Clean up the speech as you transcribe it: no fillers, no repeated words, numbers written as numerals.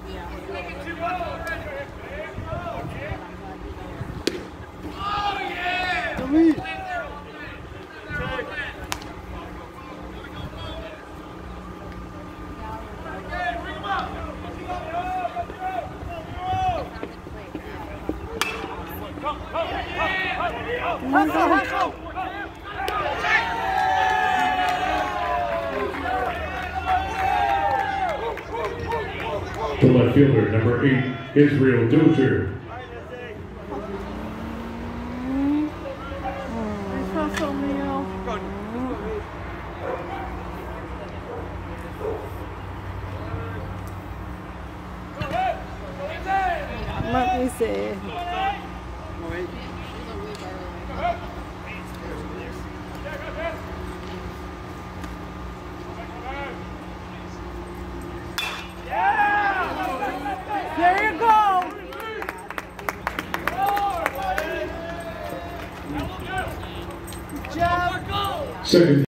The left fielder, number 8, Israel Dozier. Let me see. There you go. Good job. Second.